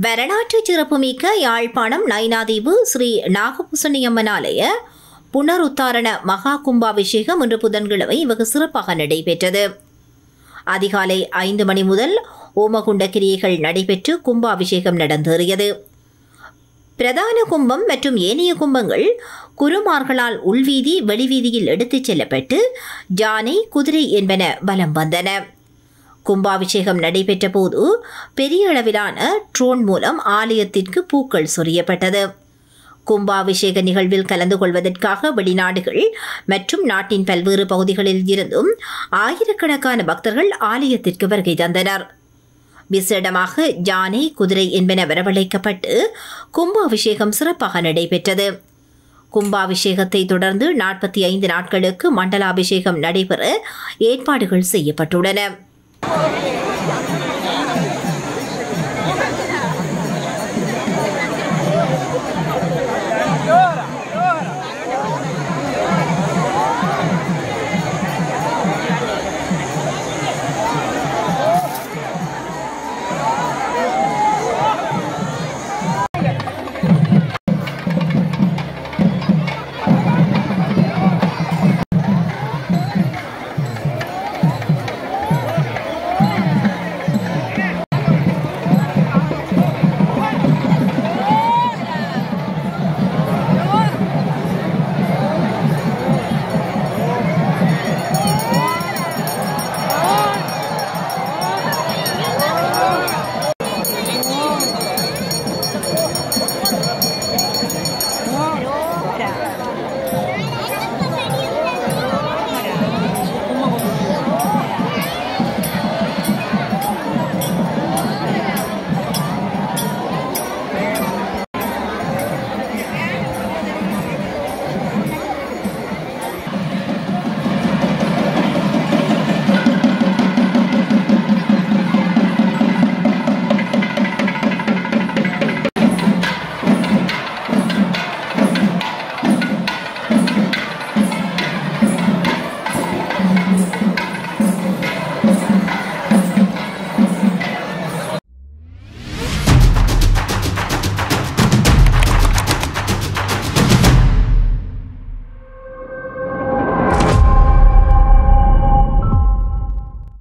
வரலாற்று சிறப்புமிக்க யாழ்ப்பாணம் நைனாதீவு ஸ்ரீ நாகபூஷணி அம்மன் ஆலய புனருத்தாரண மகா கும்பாபிஷேகம் இன்று புதன்கிழமை வெகு சிறப்பாக நடைபெற்றது. அதிகாலை 5 மணி முதல் ஓமகுண்ட கிரியைகள் நடைபெற்று கும்பாபிஷேகம் நடந்தேறியது. பிரதான கும்பம் மற்றும் ஏனைய கும்பங்கள் குருமார்களால் உள்வீதி வெளிவீதியில் எடுத்துச் செல்லப்பட்டு யானை குதிரை என்பன வலம் வந்தன. கும்பாபிஷேகம் நடைபெற்ற போது பெரிய அளவிலான ட்ரோன் மூலம் ஆலயத்திற்கு பூக்கள் சொரியப்பட்டது. கும்பாபிஷேக நிகழ்வில் கலந்து கொள்வதற்காக வெளிநாடுகள் மற்றும் நாட்டின் பல்வேறு பகுதிகளில் இருந்தும் ஆயிரக்கணக்கான பக்தர்கள் ஆலயத்திற்கு வருகை தந்தனர். விசேடமாக யானை குதிரை என்பன வரவழைக்கப்பட்டு கும்பாபிஷேகம் சிறப்பாக நடைபெற்றது. கும்பாபிஷேகத்தை தொடர்ந்து 45 நாட்களுக்கு மண்டலாபிஷேகம் நடைபெற ஏற்பாடுகள் செய்யப்பட்டுள்ளன.